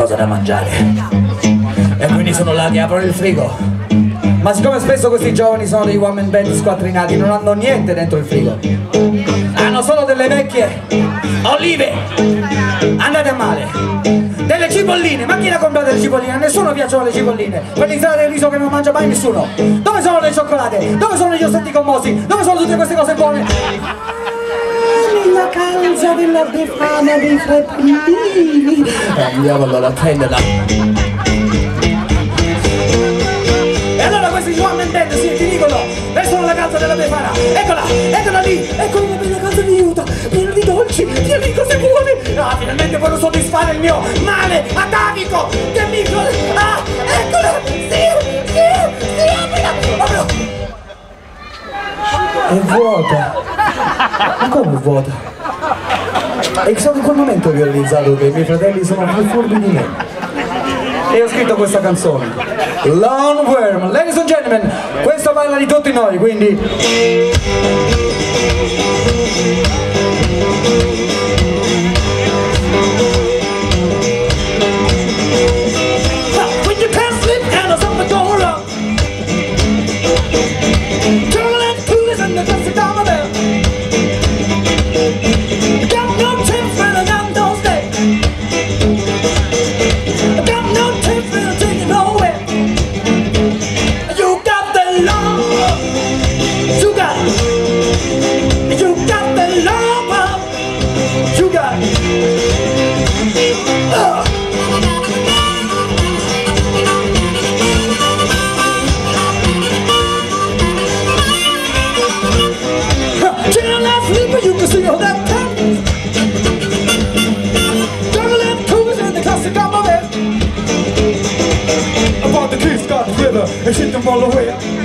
qualcosa da mangiare. E quindi sono là che aprono il frigo. Ma siccome spesso questi giovani sono dei one man band squattrinati, non hanno niente dentro il frigo, hanno solo delle vecchie olive andate a male, delle cipolline. Ma chi ne ha comprato le cipolline? A nessuno piacciono le cipolline, quell'insalata di riso che non mangia mai nessuno. Dove sono le cioccolate? Dove sono gli ossetti commossi? Dove sono tutte queste cose buone? La calza della Befana dei Fratelli. Andiamo allora a prenderla. E allora questi one man band si dicono verso la calza della Befana. Eccola lì, eccola una bella calza di Utah, piena di dolci, piena di cose buone. Ah, finalmente voglio soddisfare il mio male atavico che mi... Ah, eccola, sì, aprila. È vuota. Ma come vuota? È solo in quel momento che ho realizzato che i miei fratelli sono più furbi di me. E ho scritto questa canzone, Lone Worm. Ladies and gentlemen, questo parla di tutti noi, quindi... When you can't sleep and something going wrong, turn and cool and the dust is down there. You got no tips when I got no stay. I got no tips when I take you nowhere. You got the love, you got the love, you got you can see all that time. Jungle and coolers and the classic on my bed. I bought the Keith Scott River and shit them all away.